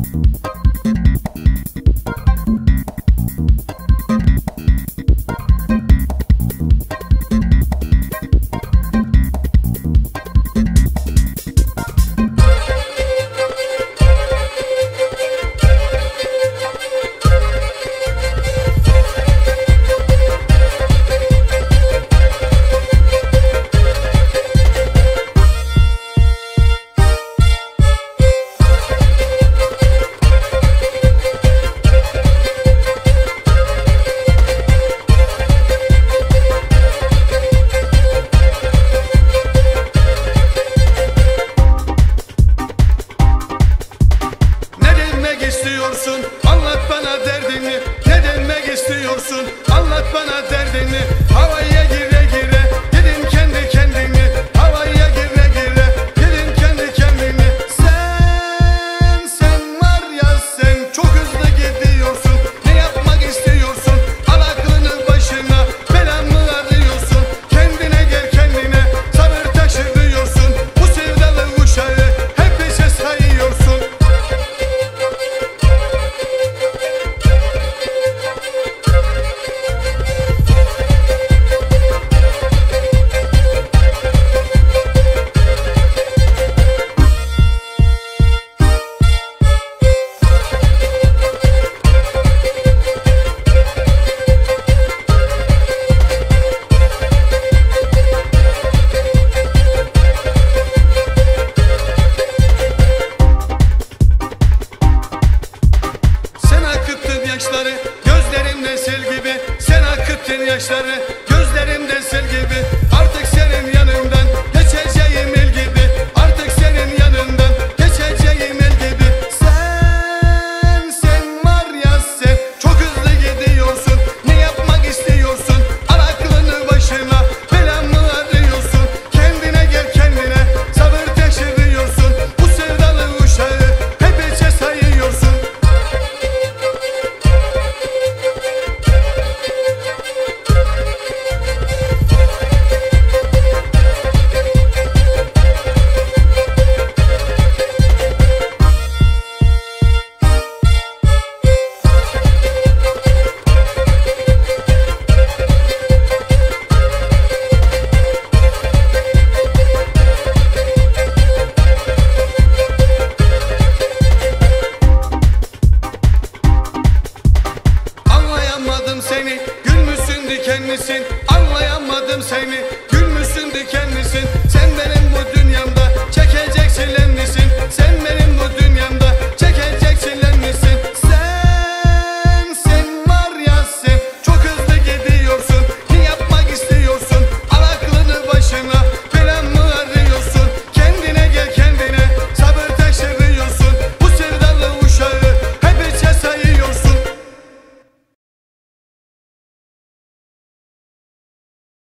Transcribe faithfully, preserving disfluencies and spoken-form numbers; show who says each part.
Speaker 1: Anlat bana derdini, ne demek istiyorsun? Anlat bana derdini. Havaya gire gire, gidin kendi kendini. Havaya gire gire, gidin kendi kendini. Sen, sen var ya sen çok hızlı gidiyorsun. Ne yapmak istiyorsun? Al aklını başına, bela mı arıyorsun? Kendine gel kendine, sabır taşırıyorsun. Bu sevdalı uşağı hep bize sayıyorsun. Yaşları gözlerimde sel gibi, sen akıttın yaşları.